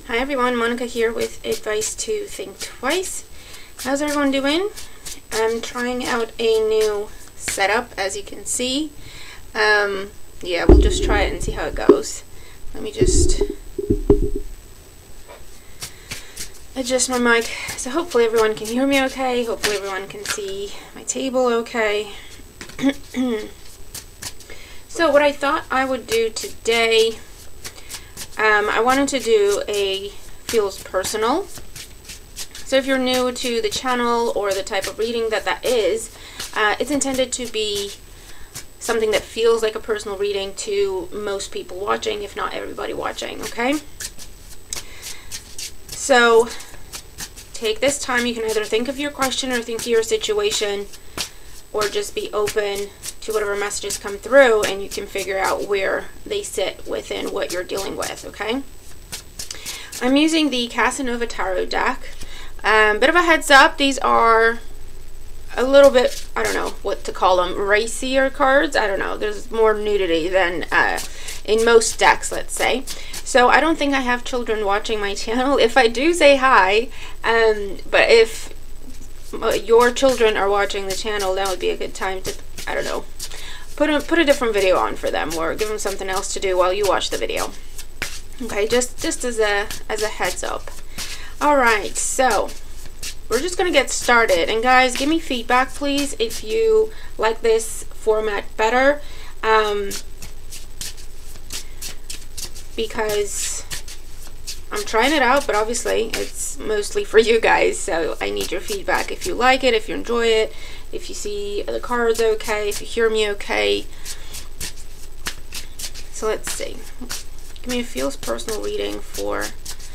Hi everyone, Monica here with advice to think twice. How's everyone doing? I'm trying out a new setup, as you can see. Yeah, we'll just try it and see how it goes. Let me just adjust my mic so hopefully everyone can hear me okay. Hopefully everyone can see my table okay. So what I thought I would do today, I wanted to do a feels personal. So if you're new to the channel or the type of reading that is, it's intended to be something that feels like a personal reading to most people watching, if not everybody watching, okay? So take this time. You can either think of your question or think of your situation, or just be open to whatever messages come through, and you can figure out where they sit within what you're dealing with, okay? I'm using the Casanova Tarot deck. Bit of a heads up, these are a little bit, I don't know what to call them, racier cards. I don't know, there's more nudity than in most decks, let's say. So I don't think I have children watching my channel. If I do, say hi. But if your children are watching the channel, that would be a good time to, I don't know, put a different video on for them, or give them something else to do while you watch the video. Okay, just as a heads up. All right, so we're just gonna get started, and guys, give me feedback please if you like this format better, because I'm trying it out, but obviously it's mostly for you guys, so I need your feedback if you like it, if you enjoy it, if you see the cards okay, if you hear me okay. So let's see. Give me a feels personal reading for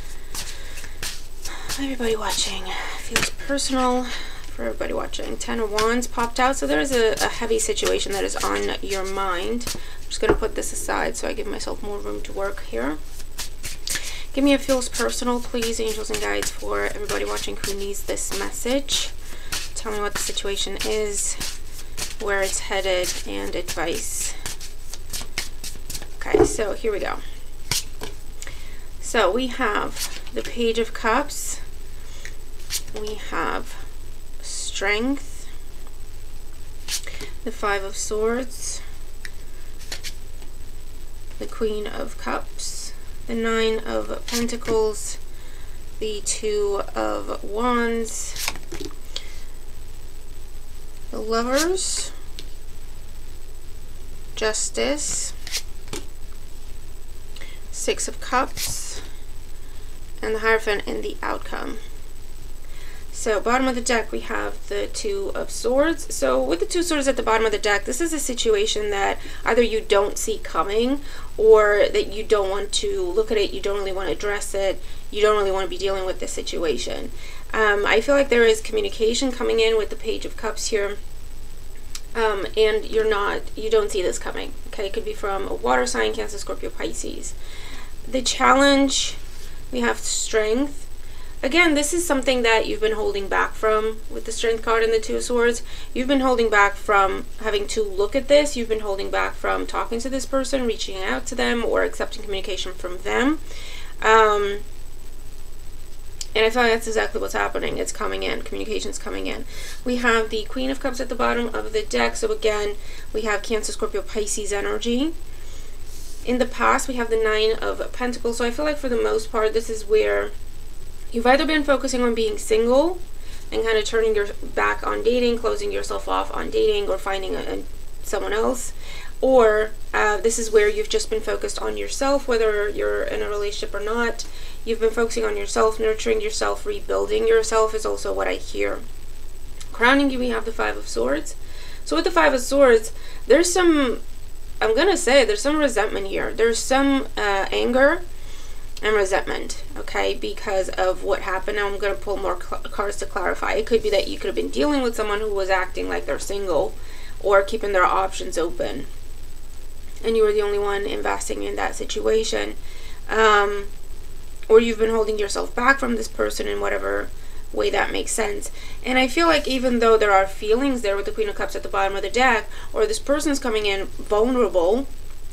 everybody watching. Feels personal for everybody watching. 10 of Wands popped out, so there's a heavy situation that is on your mind. I'm just going to put this aside so I give myself more room to work here. Give me a feels personal, please, angels and guides, for everybody watching who needs this message. Tell me what the situation is, where it's headed, and advice. Okay, so here we go. So we have the Page of Cups. We have Strength. The Five of Swords. The Queen of Cups. The Nine of Pentacles, the Two of Wands, the Lovers, Justice, Six of Cups, and the Hierophant in the Outcome. So bottom of the deck we have the Two of Swords. So with the Two Swords at the bottom of the deck, this is a situation that either you don't see coming, or that you don't want to look at it, you don't really want to address it, you don't really want to be dealing with this situation. I feel like there is communication coming in with the Page of Cups here, and you don't see this coming. Okay, it could be from a water sign, Cancer, Scorpio, Pisces. The challenge, we have Strength. Again, this is something that you've been holding back from with the Strength card and the Two of Swords. You've been holding back from having to look at this. You've been holding back from talking to this person, reaching out to them, or accepting communication from them. And I feel like that's exactly what's happening. It's coming in. Communication's coming in. We have the Queen of Cups at the bottom of the deck. So again, we have Cancer, Scorpio, Pisces energy. In the past, we have the Nine of Pentacles. So I feel like for the most part, this is where you've either been focusing on being single and kind of turning your back on dating, closing yourself off on dating, or finding someone else, or this is where you've just been focused on yourself, whether you're in a relationship or not. You've been focusing on yourself, nurturing yourself, rebuilding yourself is also what I hear. Crowning you, we have the Five of Swords. So with the Five of Swords, there's some, I'm going to say, there's some resentment here. There's some anger and resentment, okay, because of what happened. Now I'm going to pull more cards to clarify. It could be that you could have been dealing with someone who was acting like they're single, or keeping their options open, and you were the only one investing in that situation, or you've been holding yourself back from this person in whatever way that makes sense. And I feel like even though there are feelings there with the Queen of Cups at the bottom of the deck, or this person's coming in vulnerable,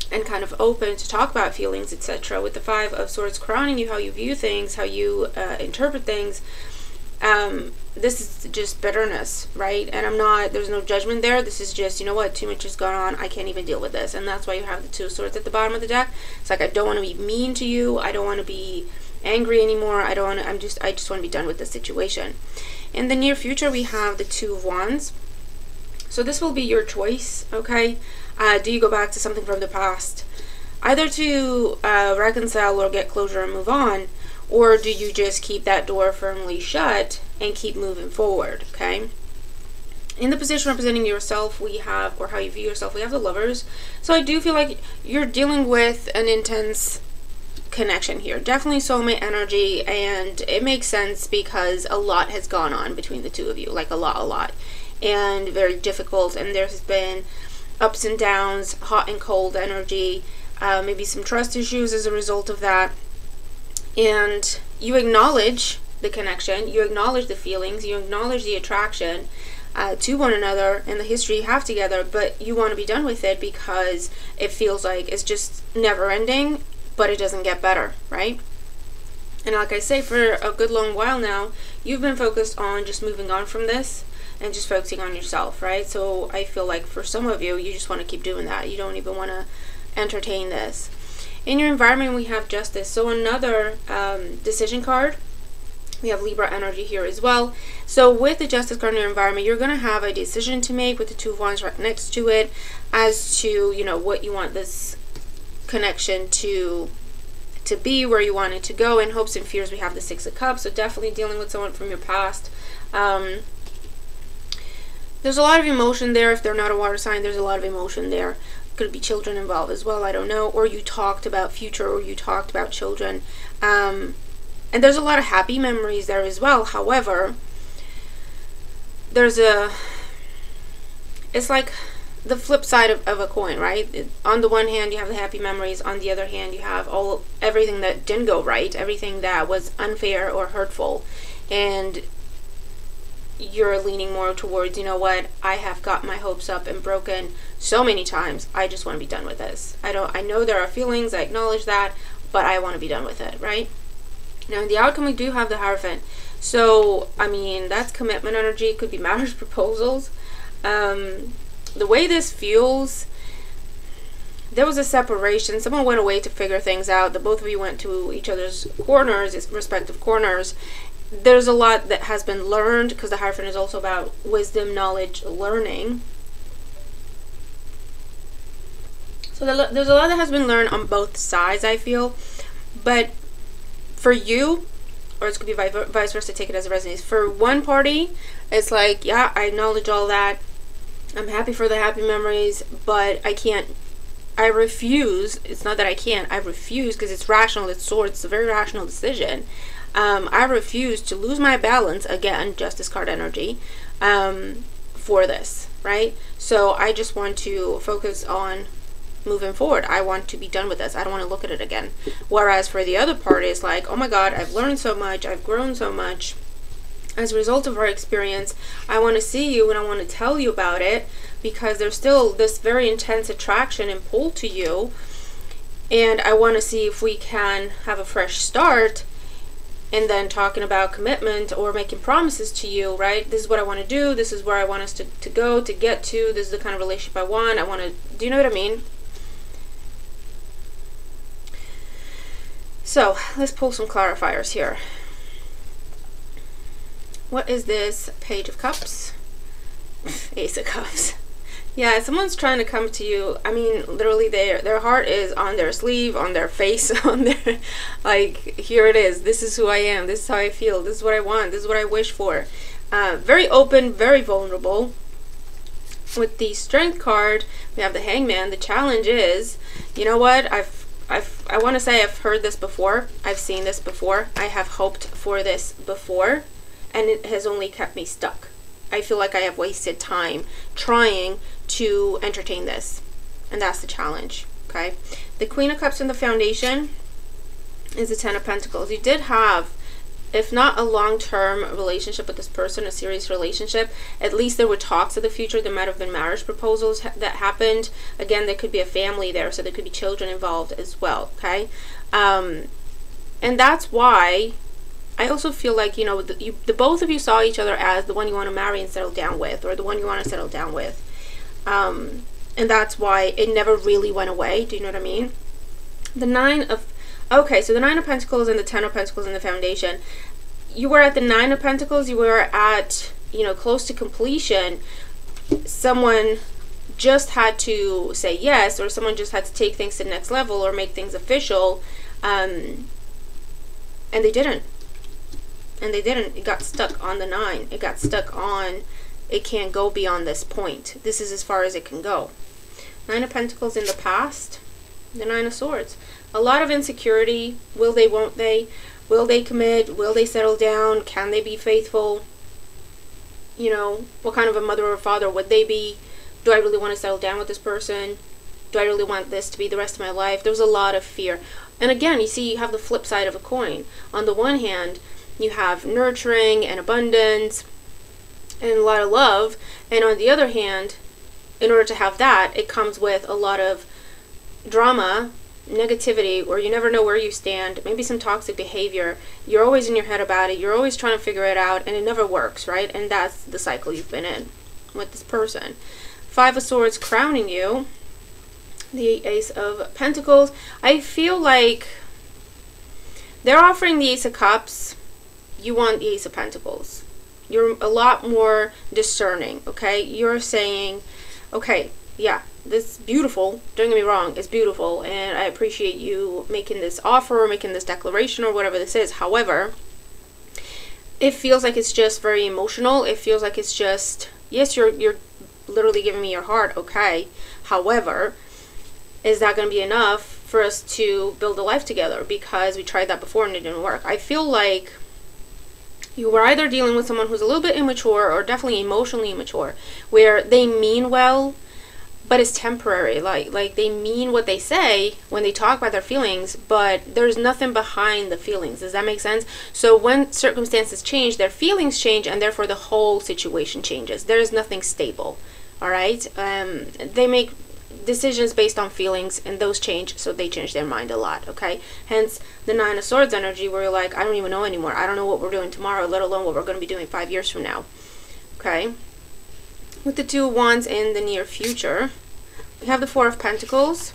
and kind of open to talk about feelings, etc. With the Five of Swords crowning you, how you view things, how you interpret things, this is just bitterness, right? And there's no judgment there. This is just, you know what, too much has gone on. I can't even deal with this. And that's why you have the Two of Swords at the bottom of the deck. It's like, I don't want to be mean to you. I don't want to be angry anymore. I just want to be done with this situation. In the near future, we have the Two of Wands. So this will be your choice, okay? Do you go back to something from the past, either to reconcile or get closure and move on, or do you just keep that door firmly shut and keep moving forward, okay? In the position representing yourself, we have, or how you view yourself, we have the Lovers. So I do feel like you're dealing with an intense connection here. Definitely soulmate energy, and it makes sense because a lot has gone on between the two of you, like a lot. And very difficult, and there's been ups and downs, hot and cold energy, maybe some trust issues as a result of that. And you acknowledge the connection, you acknowledge the feelings, you acknowledge the attraction to one another and the history you have together, but you want to be done with it because it feels like it's just never ending, but it doesn't get better, right? And like I say, for a good long while now, you've been focused on just moving on from this and just focusing on yourself, right? So I feel like for some of you, you just want to keep doing that. You don't even want to entertain this. In your environment, we have Justice. So another decision card. We have Libra energy here as well. So with the Justice card in your environment, you're going to have a decision to make with the Two of Wands right next to it as to, you know, what you want this connection to be, where you want it to go. In hopes and fears, we have the Six of Cups. So definitely dealing with someone from your past. There's a lot of emotion there. If they're not a water sign, there's a lot of emotion there. Could be children involved as well, I don't know. Or you talked about future, or you talked about children. And there's a lot of happy memories there as well. However, it's like the flip side of a coin, right? On the one hand, you have the happy memories. On the other hand, you have everything that didn't go right, everything that was unfair or hurtful. And you're leaning more towards, you know what, I have got my hopes up and broken so many times. I just want to be done with this. I know there are feelings, I acknowledge that, but I want to be done with it, right? Now in the outcome, we do have the Hierophant. So, I mean, that's commitment energy. It could be marriage proposals. The way this feels, there was a separation. Someone went away to figure things out. The both of you went to each other's corners, respective corners. There's a lot that has been learned, because the Hierophant is also about wisdom, knowledge, learning. So there's a lot that has been learned on both sides, I feel. But for you, or it could be vice versa, take it as it resonates. For one party, it's like, yeah, I acknowledge all that. I'm happy for the happy memories, but I refuse. It's not that I can't. I refuse, because it's rational. It's Swords. It's a very rational decision. I refuse to lose my balance, again, Justice card energy, for this, right? So I just want to focus on moving forward. I want to be done with this. I don't want to look at it again. Whereas for the other party, it's like, oh my God, I've learned so much. I've grown so much. As a result of our experience, I want to see you and I want to tell you about it, because there's still this very intense attraction and pull to you. And I want to see if we can have a fresh start. And then talking about commitment or making promises to you, right? This is what I want to do. This is where I want us to go, to get to. This is the kind of relationship I want. Do you know what I mean? So, let's pull some clarifiers here. What is this? Page of Cups? Ace of Cups. Yeah, someone's trying to come to you. I mean, literally their heart is on their sleeve, on their face, on their, like, here it is. This is who I am. This is how I feel. This is what I want. This is what I wish for. Very open, very vulnerable. With the Strength card, we have the Hangman. The challenge is, you know what? I want to say I've heard this before. I've seen this before. I have hoped for this before, and it has only kept me stuck. I feel like I have wasted time trying to entertain this, and that's the challenge. Okay, the Queen of Cups in the Foundation is the Ten of Pentacles. You did have if not a long-term relationship with this person, a serious relationship, at least there were talks of the future. There might have been marriage proposals that happened. Again, there could be a family there, so there could be children involved as well, okay? And that's why I also feel like, you know, the both of you saw each other as the one you want to marry and settle down with, or the one you want to settle down with. And that's why it never really went away. Do you know what I mean? The okay, so the Nine of Pentacles and the Ten of Pentacles in the foundation. You were at the Nine of Pentacles. You were at, you know, close to completion. Someone just had to say yes, or someone just had to take things to the next level or make things official. And they didn't. And they didn't. It got stuck on the 9. It got stuck on, it can't go beyond this point. This is as far as it can go. Nine of Pentacles in the past. The Nine of Swords. A lot of insecurity. Will they, won't they? Will they commit? Will they settle down? Can they be faithful? You know, what kind of a mother or father would they be? Do I really want to settle down with this person? Do I really want this to be the rest of my life? There's a lot of fear. And again, you see, you have the flip side of a coin. On the one hand, you have nurturing and abundance and a lot of love. And on the other hand, in order to have that, it comes with a lot of drama, negativity, or you never know where you stand, maybe some toxic behavior. You're always in your head about it. You're always trying to figure it out, and it never works, right? And that's the cycle you've been in with this person. Five of Swords crowning you. The Ace of Pentacles. I feel like they're offering the Ace of Cups. You want the Ace of Pentacles. You're a lot more discerning, okay? You're saying, okay, yeah, this is beautiful. Don't get me wrong, it's beautiful, and I appreciate you making this offer or making this declaration or whatever this is. However, it feels like it's just very emotional. It feels like it's just, yes, you're literally giving me your heart, okay. However, is that going to be enough for us to build a life together? Because we tried that before and it didn't work. I feel like you were either dealing with someone who's a little bit immature or definitely emotionally immature, where they mean well, but it's temporary. Like they mean what they say when they talk about their feelings, but there's nothing behind the feelings. Does that make sense? So when circumstances change, their feelings change, and therefore the whole situation changes. There's nothing stable. All right? They make decisions based on feelings, and those change, so they change their mind a lot, okay? Hence the Nine of Swords energy, where you're like, I don't even know anymore. I don't know what we're doing tomorrow, let alone what we're going to be doing 5 years from now, okay? With the Two of Wands in the near future, we have the Four of Pentacles.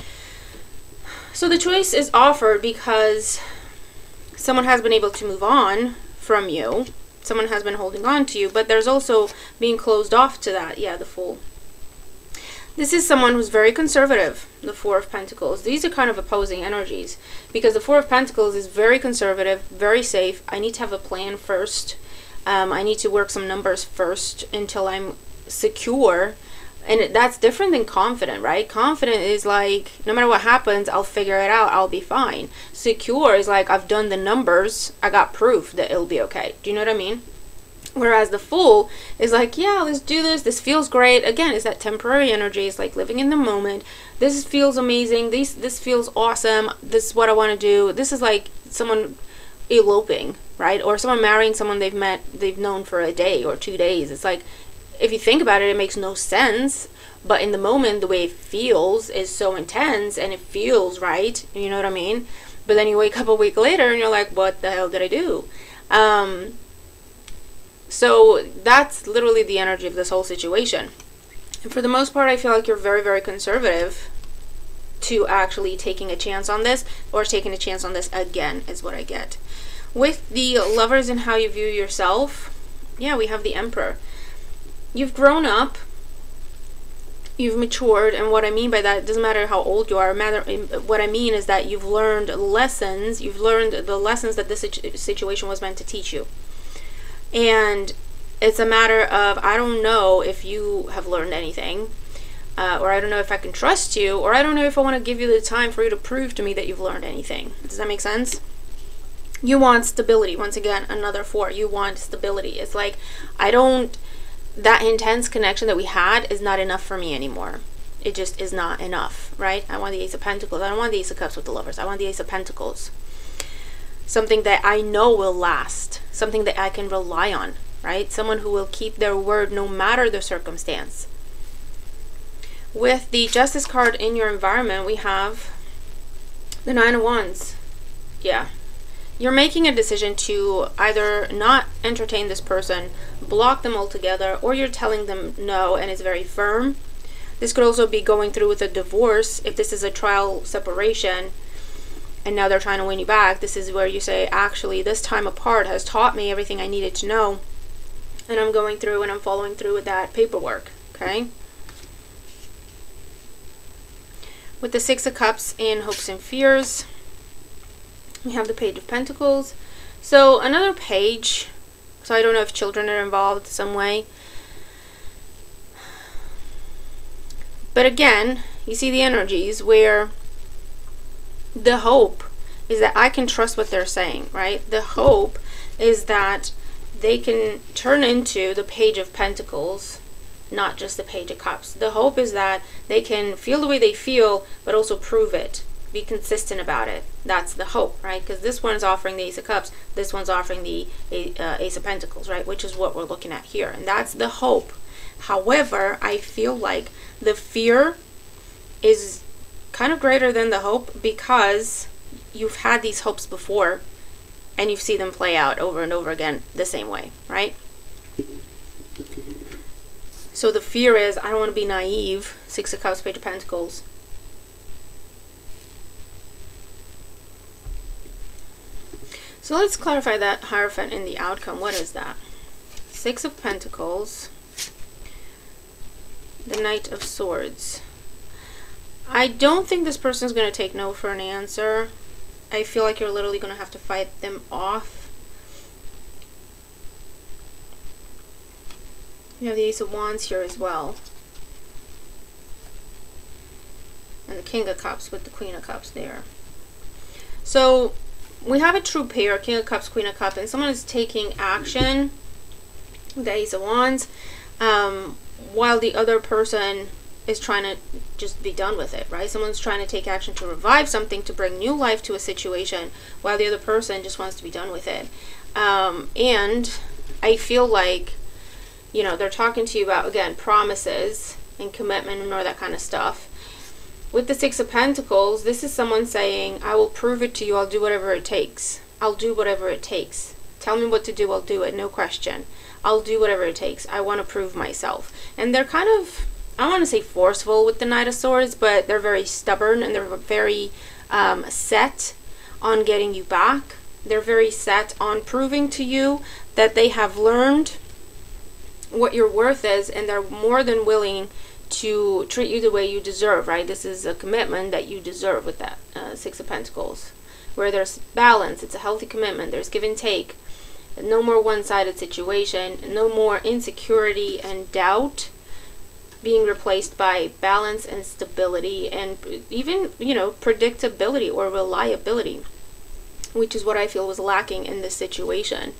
So the choice is offered because someone has been able to move on from you. Someone has been holding on to you, but there's also being closed off to that. Yeah, the Fool. This is someone who's very conservative, the Four of Pentacles. These are kind of opposing energies, because the Four of Pentacles is very conservative, very safe. I need to have a plan first. I need to work some numbers first until I'm secure. And that's different than confident, right? Confident is like, no matter what happens, I'll figure it out. I'll be fine. Secure is like, I've done the numbers. I got proof that it'll be okay. Do you know what I mean? Whereas the Fool is like, yeah, let's do this. This feels great. Again, it's that temporary energy. It's like living in the moment. This feels amazing. This feels awesome. This is what I want to do. This is like someone eloping, right? Or someone marrying someone they've known for a day or 2 days. It's like, if you think about it, it makes no sense. But in the moment, the way it feels is so intense and it feels right. You know what I mean? But then you wake up a week later and you're like, what the hell did I do? So that's literally the energy of this whole situation. And for the most part, I feel like you're very, very conservative to actually taking a chance on this, or taking a chance on this again, is what I get. With the Lovers and how you view yourself, yeah, we have the Emperor. You've grown up, you've matured, and what I mean by that, it doesn't matter how old you are. What I mean is that you've learned lessons. You've learned the lessons that this situation was meant to teach you. And it's a matter of, I don't know if you have learned anything, or I don't know if I can trust you, or I don't know if I want to give you the time for you to prove to me that you've learned anything. Does that make sense? You want stability. Once again, another Four. You want stability. It's like, that intense connection that we had is not enough for me anymore. It just is not enough, right? I want the Ace of Pentacles. I don't want the Ace of Cups with the Lovers. I want the Ace of Pentacles. something that I know will last, something that I can rely on, right? Someone who will keep their word no matter the circumstance. With the Justice card in your environment, we have the Nine of Wands. Yeah. You're making a decision to either not entertain this person, block them altogether, or you're telling them no and it's very firm. This could also be going through with a divorce. If this is a trial separation and now they're trying to win you back, this is where you say, actually, this time apart has taught me everything I needed to know, and I'm going through and I'm following through with that paperwork, okay? With the Six of Cups in hopes and fears, we have the Page of Pentacles. So another page, so I don't know if children are involved some way. But again, you see the energies where the hope is that I can trust what they're saying, right? The hope is that they can turn into the Page of Pentacles, not just the Page of Cups. The hope is that they can feel the way they feel, but also prove it. Be consistent about it. That's the hope, right? Because this one's offering the Ace of Cups, this one's offering the Ace of Pentacles, right? Which is what we're looking at here. And that's the hope. However, I feel like the fear is kind of greater than the hope, because you've had these hopes before and you've seen them play out over and over again the same way, right? So the fear is, I don't want to be naive. Six of Cups, Page of Pentacles. So let's clarify that Hierophant in the outcome. What is that? Six of Pentacles. The Knight of Swords. I don't think this person is going to take no for an answer. I feel like you're literally going to have to fight them off. You have the Ace of Wands here as well. And the King of Cups with the Queen of Cups there. So we have a true pair, King of Cups, Queen of Cups, and someone is taking action with the Ace of Wands, while the other person is trying to just be done with it, right? Someone's trying to take action to revive something, to bring new life to a situation, while the other person just wants to be done with it. And I feel like, you know, they're talking to you about, again, promises and commitment and all that kind of stuff. With the Six of Pentacles, this is someone saying, I will prove it to you. I'll do whatever it takes. I'll do whatever it takes. Tell me what to do. I'll do it. No question. I'll do whatever it takes. I want to prove myself. And they're kind of, I don't want to say forceful with the Knight of Swords, but they're very stubborn and they're very set on getting you back. They're very set on proving to you that they have learned what your worth is, and they're more than willing to treat you the way you deserve, right? This is a commitment that you deserve with that Six of Pentacles, where there's balance. It's a healthy commitment. There's give and take. No more one-sided situation. No more insecurity and doubt being replaced by balance and stability, and even, you know, predictability or reliability, which is what I feel was lacking in this situation.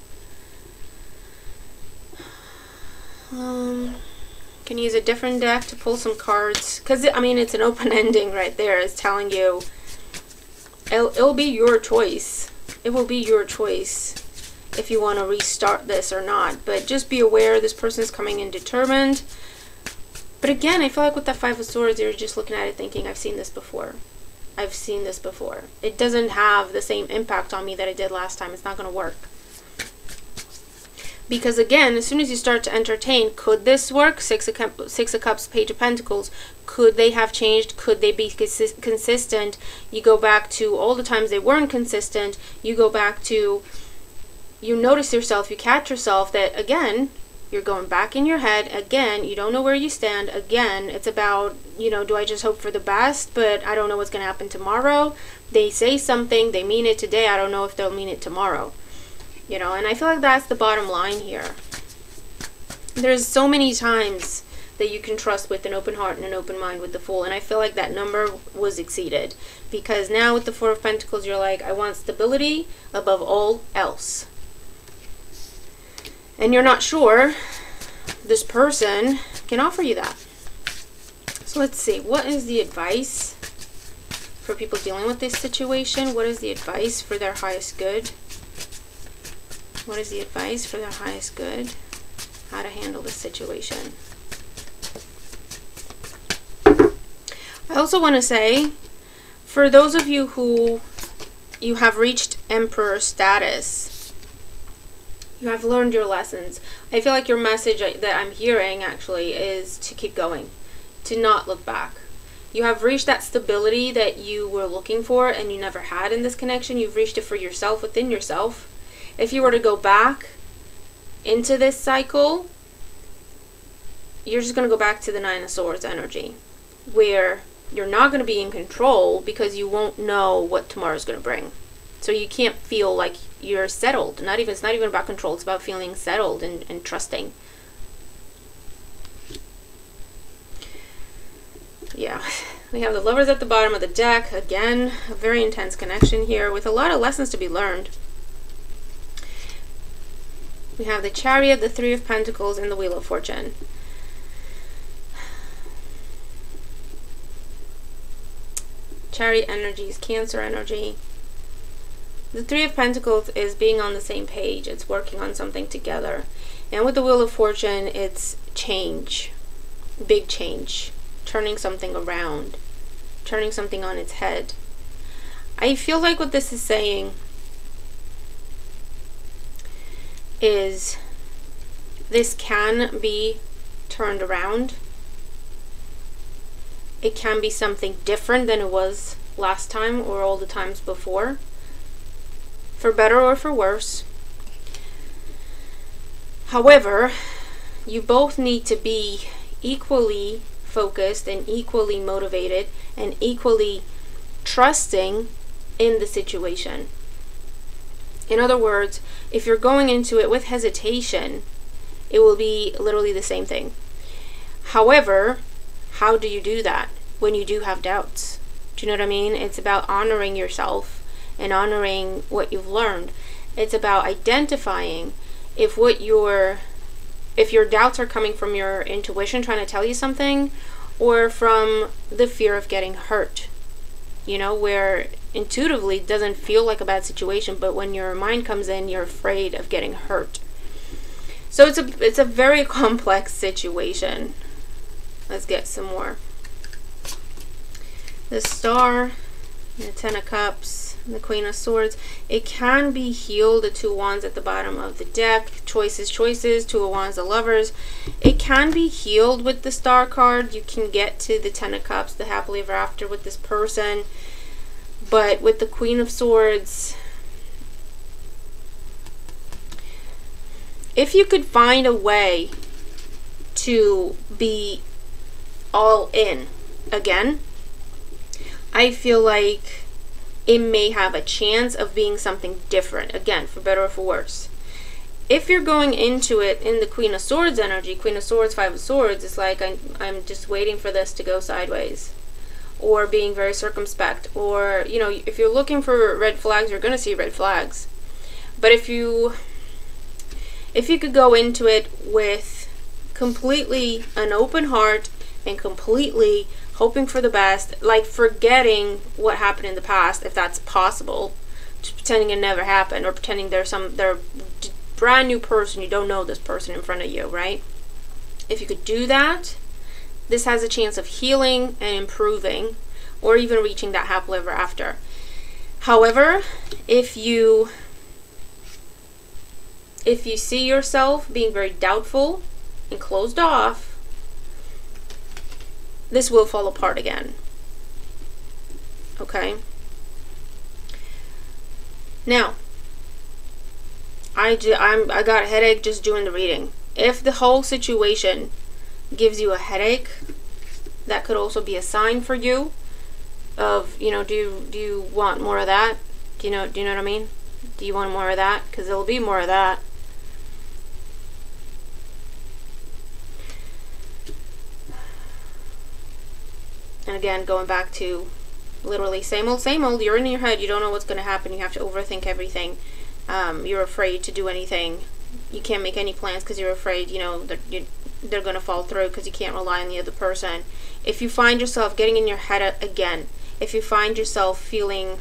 Can use a different deck to pull some cards, because I mean, it's an open ending right there. It's telling you it'll be your choice. It will be your choice if you want to restart this or not. But just be aware this person is coming in determined. But again, I feel like with that Five of Swords, you're just looking at it thinking, I've seen this before. I've seen this before. It doesn't have the same impact on me that it did last time. It's not going to work. Because again, as soon as you start to entertain, could this work? Six of Cups, Page of Pentacles. Could they have changed? Could they be consistent? You go back to all the times they weren't consistent. You go back to, you notice yourself, you catch yourself that, again, you're going back in your head. Again, you don't know where you stand. Again, it's about, you know, do I just hope for the best, but I don't know what's going to happen tomorrow? They say something, they mean it today. I don't know if they'll mean it tomorrow. You know, and I feel like that's the bottom line here. There's so many times that you can trust with an open heart and an open mind with the Fool, and I feel like that number was exceeded. Because now with the Four of Pentacles, you're like, I want stability above all else. And you're not sure this person can offer you that. So let's see, what is the advice for people dealing with this situation. What is the advice for their highest good? What is the advice for their highest good? How to handle this situation. I also want to say, for those of you who you have reached Emperor status, you have learned your lessons. I feel like your message that I'm hearing actually is to keep going, to not look back. You have reached that stability that you were looking for and you never had in this connection. You've reached it for yourself, within yourself. If you were to go back into this cycle, you're just going to go back to the Nine of Swords energy, where you're not going to be in control because you won't know what tomorrow's going to bring. So you can't feel like you're settled. It's not even about control. It's about feeling settled and trusting. Yeah, we have the Lovers at the bottom of the deck. Again, a very intense connection here with a lot of lessons to be learned. We have the Chariot, the Three of Pentacles, and the Wheel of Fortune. Chariot energy is Cancer energy. The Three of Pentacles is being on the same page. It's working on something together. And with the Wheel of Fortune, it's change. Big change. Turning something around. Turning something on its head. I feel like what this is saying is this can be turned around. It can be something different than it was last time or all the times before, for better or for worse. However, you both need to be equally focused and equally motivated and equally trusting in the situation. In other words, if you're going into it with hesitation, it will be literally the same thing. However, how do you do that when you do have doubts? Do you know what I mean? It's about honoring yourself and honoring what you've learned. It's about identifying if your doubts are coming from your intuition trying to tell you something, or from the fear of getting hurt. You know, where intuitively it doesn't feel like a bad situation, but when your mind comes in, you're afraid of getting hurt. So it's a very complex situation. Let's get some more. The Star, the Ten of Cups, the Queen of Swords. It can be healed. The Two of Wands at the bottom of the deck. Choices, Two of Wands, the Lovers. It can be healed with the Star card. You can get to the Ten of Cups, the happily ever after with this person. But with the Queen of Swords, if you could find a way to be all in again, I feel like it may have a chance of being something different, again, for better or for worse. If you're going into it in the Queen of Swords energy, Queen of Swords, Five of Swords, it's like I'm just waiting for this to go sideways, or being very circumspect, or, you know, if you're looking for red flags, you're going to see red flags. But if you could go into it with completely an open heart and completely hoping for the best, like forgetting what happened in the past, if that's possible, just pretending it never happened, or pretending they're a brand new person, you don't know this person in front of you, right? If you could do that, this has a chance of healing and improving, or even reaching that happily ever after. However, if you see yourself being very doubtful and closed off, this will fall apart again. Okay? Now, I got a headache just doing the reading. If the whole situation gives you a headache, that could also be a sign for you of, you know, do you want more of that? Do you know what I mean? Do you want more of that? Because there'll be more of that. And again, going back to literally same old, you're in your head, you don't know what's going to happen, you have to overthink everything. You're afraid to do anything. You can't make any plans because you're afraid, you know, that they're going to fall through because you can't rely on the other person. If you find yourself getting in your head again, if you find yourself feeling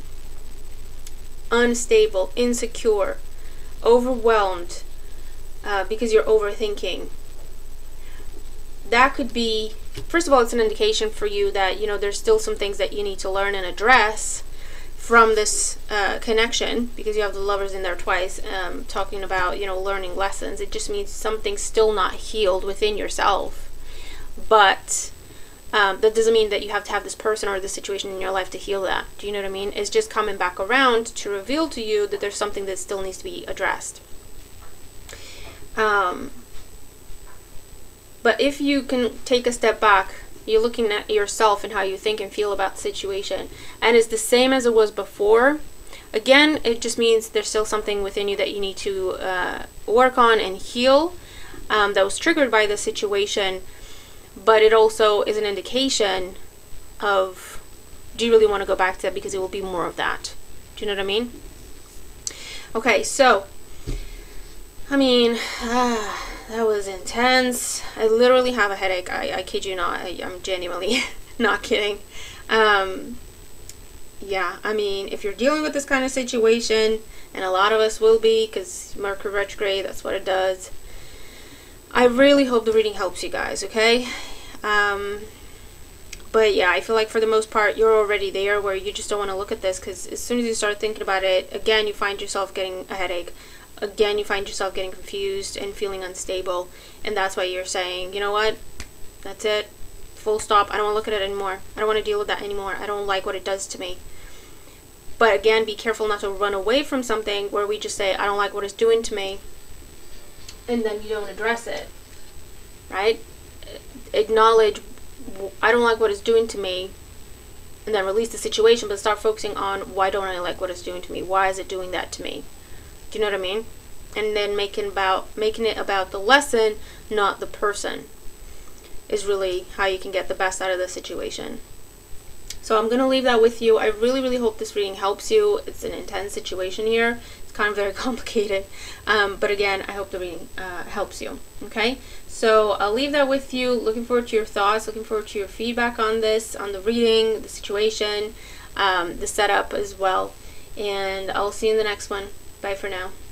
unstable, insecure, overwhelmed, because you're overthinking, that could be, first of all, it's an indication for you that, you know, there's still some things that you need to learn and address from this connection, because you have the Lovers in there twice, talking about, you know, learning lessons. It just means something's still not healed within yourself. But that doesn't mean that you have to have this person or this situation in your life to heal that. Do you know what I mean? It's just coming back around to reveal to you that there's something that still needs to be addressed. But if you can take a step back, you're looking at yourself and how you think and feel about the situation, and it's the same as it was before, again, it just means there's still something within you that you need to work on and heal, that was triggered by the situation. But it also is an indication of, do you really want to go back to that, because it will be more of that. Do you know what I mean? Okay, so, I mean, that was intense. I literally have a headache. I kid you not. I'm genuinely not kidding. Yeah, I mean, if you're dealing with this kind of situation, and a lot of us will be, because Mercury retrograde, that's what it does. I really hope the reading helps you guys, okay? But yeah, I feel like for the most part, you're already there where you just don't want to look at this, because as soon as you start thinking about it, again, you find yourself getting a headache. Again, you find yourself getting confused and feeling unstable, and that's why you're saying, you know what, that's it, full stop, I don't want to look at it anymore, I don't want to deal with that anymore, I don't like what it does to me. But again, be careful not to run away from something where we just say, I don't like what it's doing to me, and then you don't address it, right? Acknowledge, I don't like what it's doing to me, and then release the situation, but start focusing on, why don't I like what it's doing to me? Why is it doing that to me? Do you know what I mean? And then making it about the lesson, not the person, is really how you can get the best out of the situation. So I'm going to leave that with you. I really, really hope this reading helps you. It's an intense situation here. It's kind of very complicated. But again, I hope the reading helps you. Okay? So I'll leave that with you. Looking forward to your thoughts. Looking forward to your feedback on this, on the reading, the situation, the setup as well. And I'll see you in the next one. Bye for now.